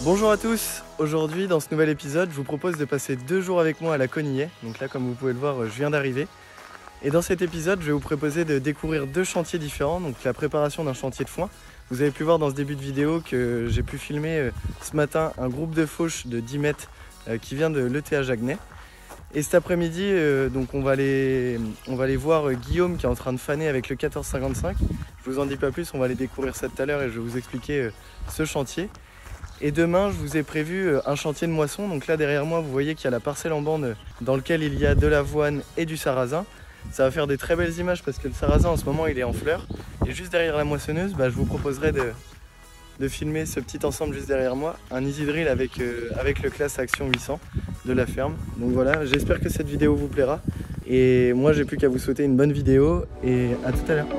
Bonjour à tous, aujourd'hui dans ce nouvel épisode je vous propose de passer 2 jours avec moi à la Conillet. Donc là comme vous pouvez le voir je viens d'arriver. Et dans cet épisode je vais vous proposer de découvrir 2 chantiers différents, donc la préparation d'un chantier de foin. Vous avez pu voir dans ce début de vidéo que j'ai pu filmer ce matin un groupe de fauche de 10 mètres qui vient de l'ETH Jaguenay. Et cet après-midi donc on va aller voir Guillaume qui est en train de faner avec le 1455. Je vous en dis pas plus, on va aller découvrir ça tout à l'heure et je vais vous expliquer ce chantier. Et demain, je vous ai prévu un chantier de moisson. Donc là, derrière moi, vous voyez qu'il y a la parcelle en bande dans laquelle il y a de l'avoine et du sarrasin. Ça va faire des très belles images parce que le sarrasin, en ce moment, il est en fleurs. Et juste derrière la moissonneuse, je vous proposerai de filmer ce petit ensemble juste derrière moi. Un easy drill avec le class Action 800 de la ferme. Donc voilà, j'espère que cette vidéo vous plaira. Et moi, j'ai plus qu'à vous souhaiter une bonne vidéo et à tout à l'heure.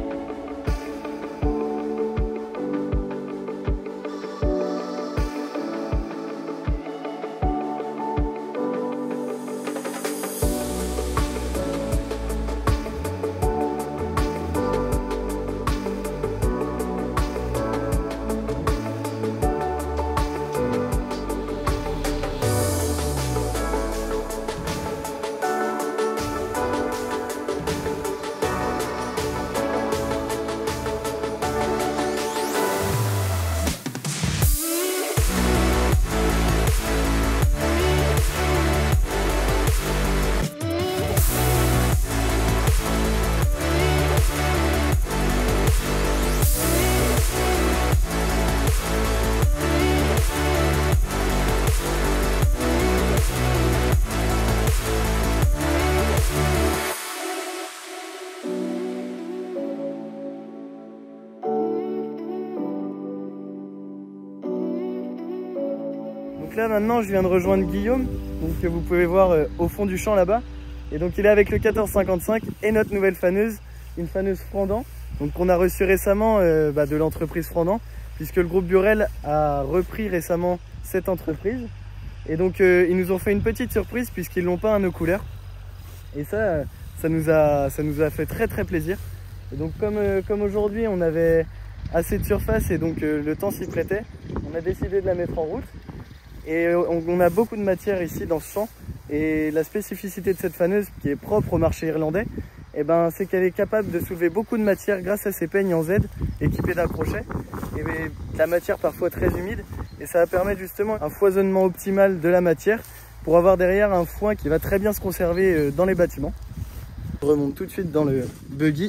Donc là maintenant je viens de rejoindre Guillaume, donc, que vous pouvez voir au fond du champ là-bas. Et donc il est avec le 1455 et notre nouvelle faneuse, une faneuse Frandant, donc qu'on a reçue récemment de l'entreprise Frandant, puisque le groupe Burel a repris récemment cette entreprise. Et donc ils nous ont fait une petite surprise puisqu'ils l'ont peint à nos couleurs. Et ça nous a fait très très plaisir. Et donc comme aujourd'hui on avait assez de surface et donc le temps s'y prêtait, on a décidé de la mettre en route. Et on a beaucoup de matière ici dans ce champ. Et la spécificité de cette faneuse, qui est propre au marché irlandais, c'est qu'elle est capable de soulever beaucoup de matière grâce à ses peignes en Z équipées d'un crochet. Et de la matière parfois très humide. Et ça va permettre justement un foisonnement optimal de la matière pour avoir derrière un foin qui va très bien se conserver dans les bâtiments. Je remonte tout de suite dans le buggy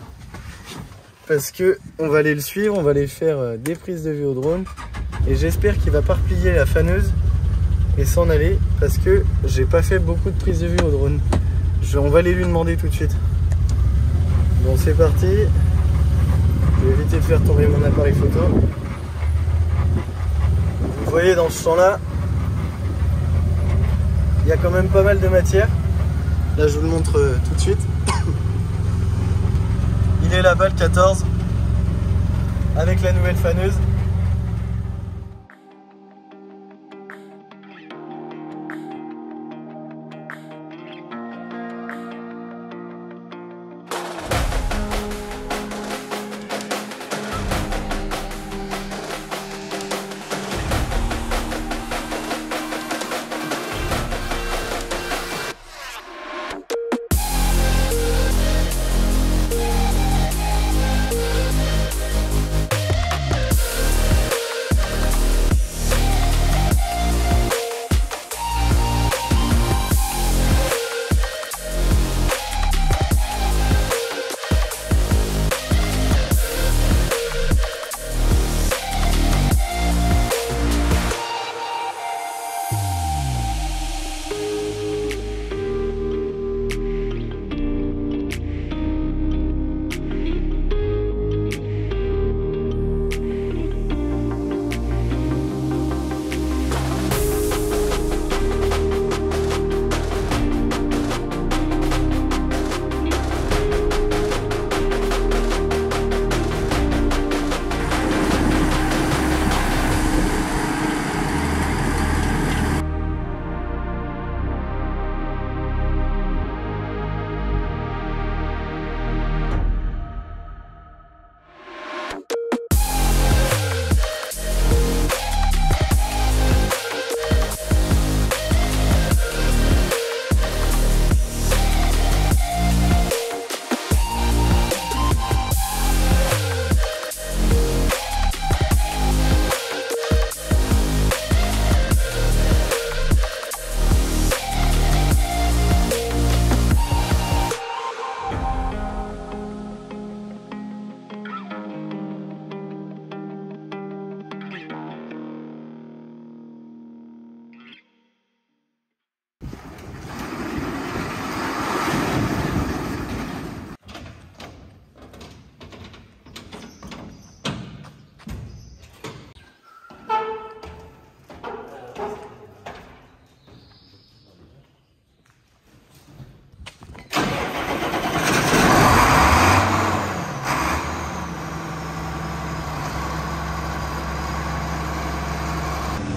parce que on va aller le suivre, on va aller faire des prises de vue au drone. Et j'espère qu'il va pas replier la faneuse et s'en aller parce que j'ai pas fait beaucoup de prises de vue au drone. On va aller lui demander tout de suite. Bon, c'est parti. Je vais éviter de faire tomber mon appareil photo. Vous voyez dans ce champ là, il y a quand même pas mal de matière. Là je vous le montre tout de suite. Il est là-bas le 14 avec la nouvelle faneuse.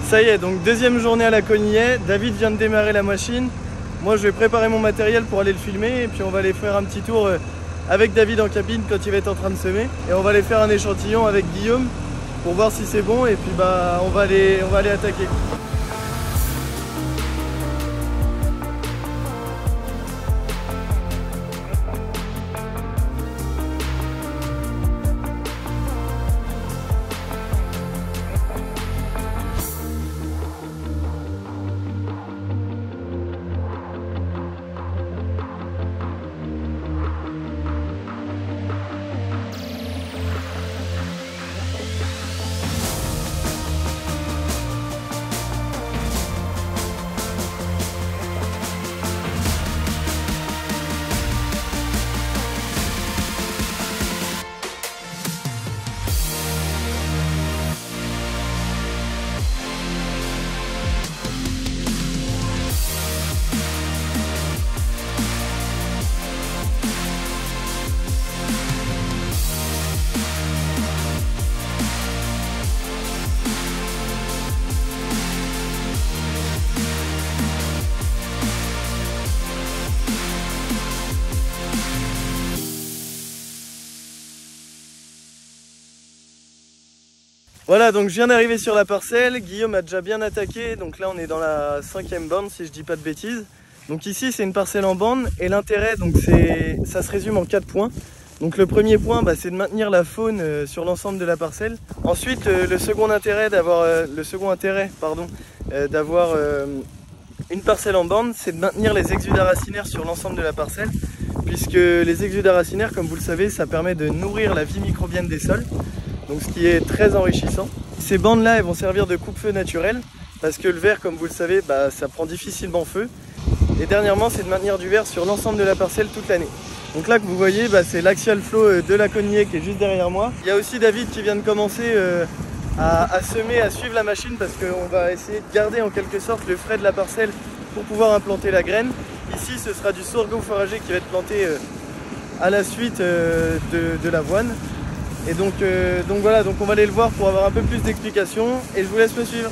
Ça y est, donc deuxième journée à la Conillet. David vient de démarrer la machine. Moi je vais préparer mon matériel pour aller le filmer et puis on va aller faire un petit tour avec David en cabine quand il va être en train de semer. Et on va aller faire un échantillon avec Guillaume pour voir si c'est bon et puis bah on va aller attaquer. Voilà, donc je viens d'arriver sur la parcelle, Guillaume a déjà bien attaqué, donc là on est dans la 5e borne si je dis pas de bêtises. Donc ici c'est une parcelle en borne et l'intérêt, donc ça se résume en 4 points. Donc le premier point, c'est de maintenir la faune sur l'ensemble de la parcelle. Ensuite le second intérêt d'avoir une parcelle en borne, c'est de maintenir les exudats racinaires sur l'ensemble de la parcelle, puisque les exudats racinaires, comme vous le savez, ça permet de nourrir la vie microbienne des sols. Donc ce qui est très enrichissant. Ces bandes là elles vont servir de coupe-feu naturel parce que le verre, comme vous le savez, ça prend difficilement feu. Et dernièrement c'est de maintenir du verre sur l'ensemble de la parcelle toute l'année. Donc là que vous voyez c'est l'axial flow de la Conillet qui est juste derrière moi. Il y a aussi David qui vient de commencer à semer, à suivre la machine parce qu'on va essayer de garder en quelque sorte le frais de la parcelle pour pouvoir implanter la graine. Ici ce sera du sorgho fourragé qui va être planté à la suite de l'avoine. Et donc voilà, donc on va aller le voir pour avoir un peu plus d'explications et je vous laisse me suivre.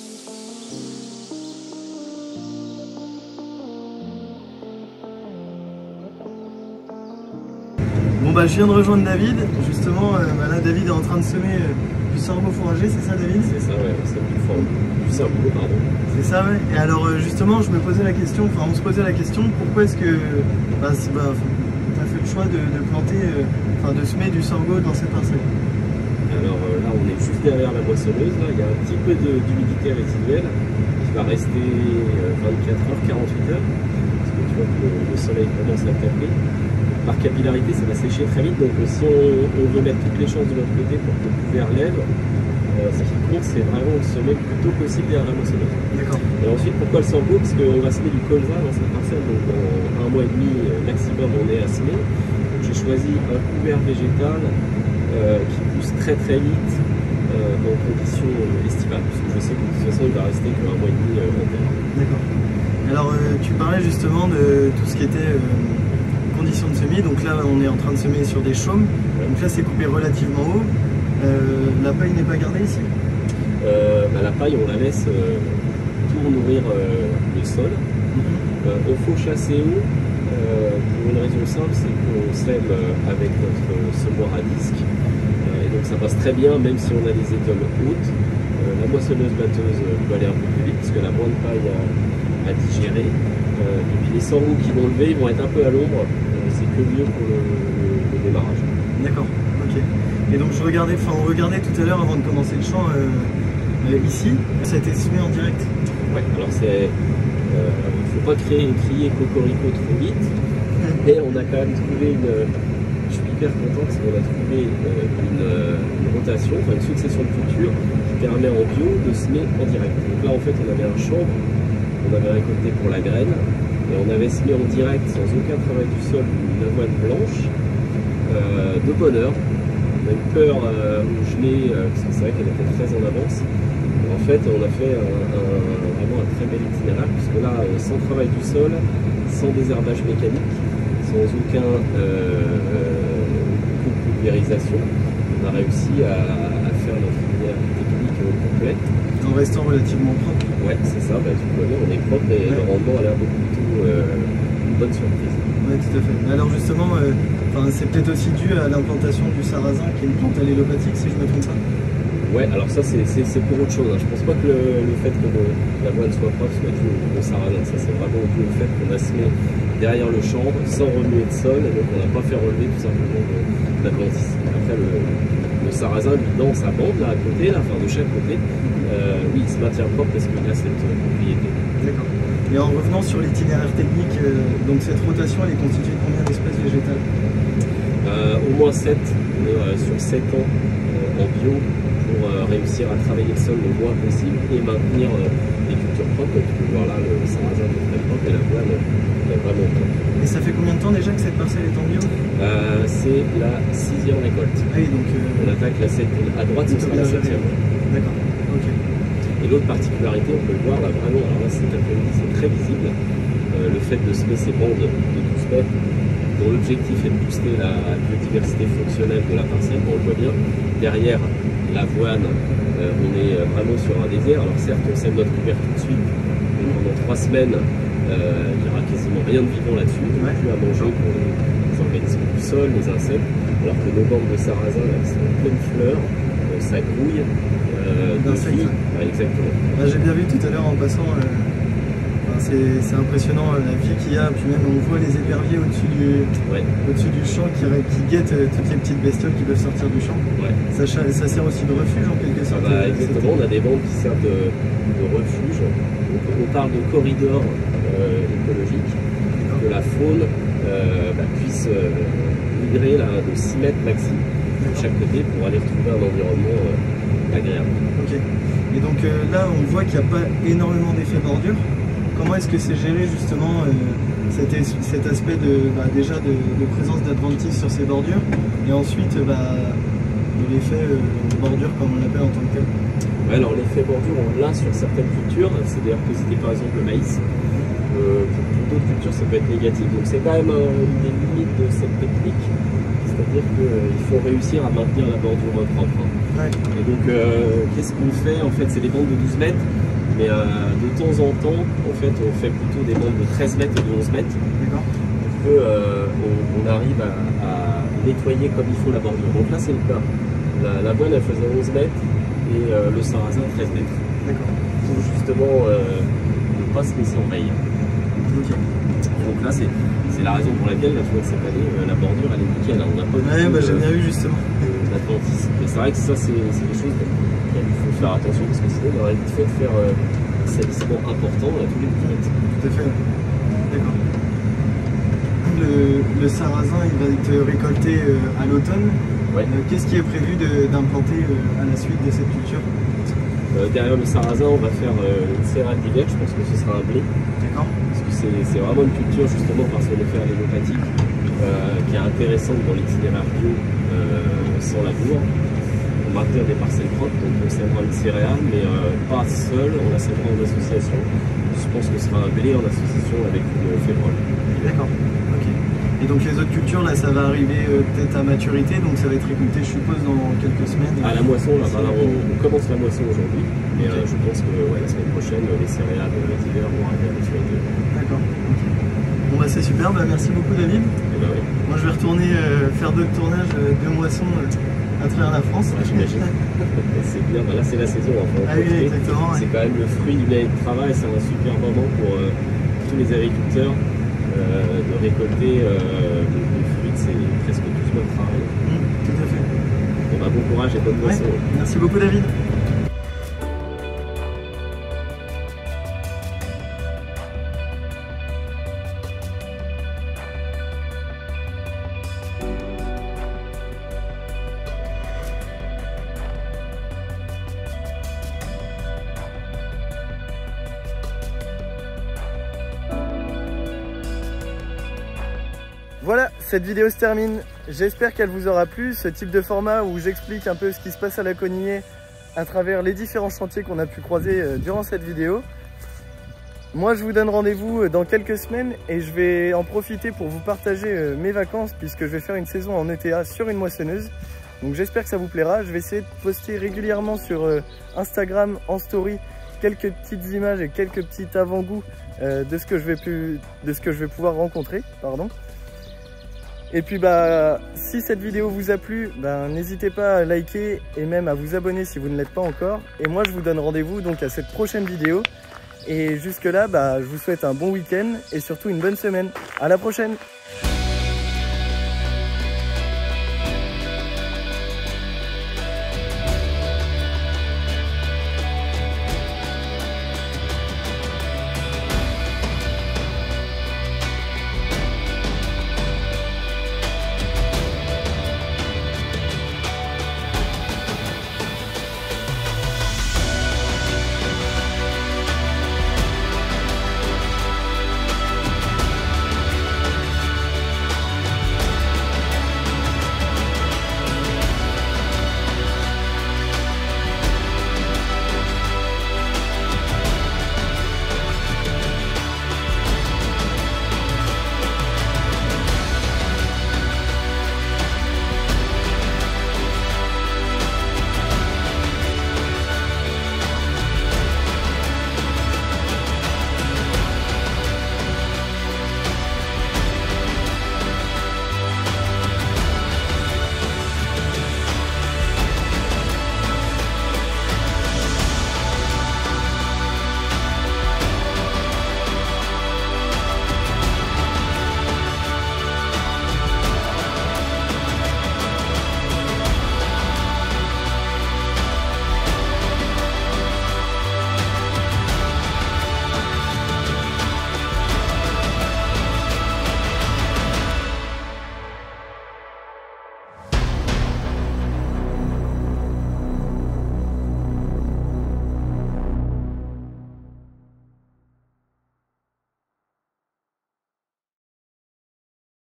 Bon je viens de rejoindre David, justement là David est en train de semer du sorgho fourragé, c'est ça David? C'est ça, ouais, c'est du sorgho, pardon. C'est ça, ouais. Et alors justement je me posais la question, on se posait la question, pourquoi est-ce que tu as fait le choix de planter, de semer du sorgho dans cette parcelle? Alors là on est juste derrière la moissonneuse, là. Il y a un petit peu d'humidité résiduelle qui va rester 24 heures, 48 heures, parce que tu vois que le soleil commence à taper. Par capillarité ça va sécher très vite, donc si on veut mettre toutes les chances de l'autre côté pour que le couvert lève, ce qui compte c'est vraiment de semer le plus tôt possible derrière la moissonneuse. D'accord. Et ensuite pourquoi le sorgho? Parce qu'on va semer du colza dans cette parcelle, donc en 1 mois et demi maximum on est à semer. J'ai choisi un couvert végétal qui pousse très vite dans conditions estivales, parce que je sais que de toute façon il va rester que 1 mois et demi en terre. D'accord. Alors tu parlais justement de tout ce qui était conditions de semis, donc là on est en train de semer sur des chaumes, donc là c'est coupé relativement haut. La paille n'est pas gardée ici? La paille on la laisse pour nourrir le sol. On faut chasser haut pour une raison simple, c'est qu'on sème avec notre semoir à disque et donc ça passe très bien même si on a des étoiles hautes. La moissonneuse batteuse peut aller un peu plus vite parce qu'elle a moins de paille à digérer, et puis les sorgho qui vont lever ils vont être un peu à l'ombre, c'est que mieux pour le démarrage. D'accord, ok. Et donc on regardait tout à l'heure avant de commencer le champ ici, ça a été semé en direct? Ouais, alors c'est il ne faut pas crier cocorico trop vite, mais on a quand même trouvé je suis hyper content parce qu'on a trouvé une rotation, une succession de cultures qui permet en bio de semer en direct. Donc là en fait on avait un champ, on avait récolté pour la graine, et on avait semé en direct sans aucun travail du sol une avoine blanche, de bonne heure. On a eu peur au gelé, parce que c'est vrai qu'elle était très en avance. En fait, on a fait vraiment un très bel itinéraire, puisque là, sans travail du sol, sans désherbage mécanique, sans aucun pulvérisation, on a réussi à faire notre filière technique complète. En restant relativement propre. Ouais, c'est ça, tu vois bien, on est propre et le rendement a l'air beaucoup plutôt une bonne surprise. Oui, tout à fait. Mais alors justement, c'est peut-être aussi dû à l'implantation du sarrasin, qui est une plante allélopathique, si je ne me trompe pas. Ouais, alors ça c'est pour autre chose. Je pense pas que le fait que l'avoine soit propre soit dû au sarrasin. Ça c'est vraiment dû au fait qu'on a semé derrière le champ sans remuer de sol, et donc on n'a pas fait relever tout simplement de l'adventice. Après le sarrasin, lui, dans sa bande là à côté, de chaque côté, oui, il se maintient propre parce qu'il a cette propriété. D'accord. Et en revenant sur l'itinéraire technique, donc cette rotation elle est constituée de combien d'espèces végétales? Au moins 7, sur 7 ans en bio, pour réussir à travailler le sol le moins possible et maintenir des cultures propres. Tu peux voir là le sarrasin est très propre et l'avoine est vraiment propre. Et ça fait combien de temps déjà que cette parcelle est en bio? C'est la 6e récolte. Ah oui, donc on attaque la 7e. À droite, ce sera la 7e. D'accord, ok. Et l'autre particularité, on peut le voir là vraiment, alors là cet après-midi c'est très visible, le fait de semer ces bandes de 12 mètres, dont l'objectif est de booster la biodiversité fonctionnelle de la parcelle, on le voit bien. Derrière l'avoine, on est vraiment sur un désert. Alors certes, on sème notre couvert tout de suite, mais pendant 3 semaines, il n'y aura quasiment rien de vivant là-dessus, plus à manger pour les organismes du sol, les insectes, alors que nos bandes de sarrasin, là, sont en pleine fleur, ça grouille d'insectes. Exactement. J'ai bien vu tout à l'heure en passant, c'est impressionnant la vie qu'il y a, puis même on voit les éperviers au-dessus du champ qui guettent toutes les petites bestioles qui peuvent sortir du champ. Ouais. Ça sert aussi de refuge en quelque sorte. Exactement, on a des bandes qui servent de refuge. On parle de corridor écologique, que la faune puisse migrer de 6 mètres maxi de chaque côté pour aller retrouver un environnement agréable. Ok. Et donc là on voit qu'il n'y a pas énormément d'effet bordure. Comment est-ce que c'est géré justement cet aspect déjà de présence d'adventice sur ces bordures et ensuite de l'effet bordure comme on l'appelle en tant que tel? Ouais, alors l'effet bordure on l'a sur certaines cultures, c'est-à-dire que c'était par exemple le maïs. Pour d'autres cultures ça peut être négatif, donc c'est quand même une des limites de cette technique, c'est-à-dire qu'il faut réussir à maintenir la bordure propre. Ouais. Et donc qu'est-ce qu'on fait en fait? C'est des bandes de 12 mètres. Mais de temps en temps, en fait, on fait plutôt des bandes de 13 mètres et de 11 mètres. D'accord. On arrive à nettoyer comme il faut la bordure. Donc là, c'est le cas. La bonne, elle faisait 11 mètres et le sarrasin 13 mètres. D'accord. Pour justement ne pas se laisser envahir. Okay. Donc là, c'est la raison pour laquelle, tu vois, cette année, la bordure, elle est nickel. On n'a pas j'ai bien vu justement. L'adventice. Mais c'est vrai que ça, c'est des choses auxquelles il faut faire attention parce que sinon, on aurait vite fait de faire un salissement important à tous les 10 mètres. Tout à fait. D'accord. Le sarrasin, il va être récolté à l'automne. Ouais. Qu'est-ce qui est prévu d'implanter à la suite de cette culture? Derrière le sarrasin, on va faire une céréale d'hiver. Je pense que ce sera un blé. D'accord. Parce que c'est vraiment une culture justement par son effet allélopathique qui est intéressante dans l'itinéraire bio sans labour. On maintient des parcelles propres, donc on sèmera une céréale, mais pas seul, on la sèmera en association. Je pense que ce sera un blé en association avec une févrole. D'accord. Ok. Et donc les autres cultures, là, ça va arriver peut-être à maturité, donc ça va être récolté, je suppose, dans quelques semaines. À la moisson, là, on commence la moisson aujourd'hui, mais je pense que la semaine prochaine, les céréales d'hiver vont arriver à maturité. D'accord. Okay. Bon bah c'est super, merci beaucoup David. Oui. Moi je vais retourner faire d'autres tournages de moissons à travers la France. Ouais, j'imagine. C'est bien, là c'est la saison. Ah oui, exactement. C'est quand même le fruit d'une année de travail, c'est un super moment pour tous les agriculteurs de récolter le fruit de presque 12 mois de travail. Tout à fait. Bon courage et bonne moisson. Merci beaucoup David. Voilà, cette vidéo se termine. J'espère qu'elle vous aura plu, ce type de format où j'explique un peu ce qui se passe à la Coninier à travers les différents chantiers qu'on a pu croiser durant cette vidéo. Moi, je vous donne rendez-vous dans quelques semaines et je vais en profiter pour vous partager mes vacances puisque je vais faire une saison en ETA sur une moissonneuse. Donc j'espère que ça vous plaira. Je vais essayer de poster régulièrement sur Instagram en story quelques petites images et quelques petits avant-goûts de ce que je vais pouvoir rencontrer. Pardon. Et puis si cette vidéo vous a plu, n'hésitez pas à liker et même à vous abonner si vous ne l'êtes pas encore. Et moi je vous donne rendez-vous donc à cette prochaine vidéo. Et jusque là, je vous souhaite un bon week-end et surtout une bonne semaine. À la prochaine!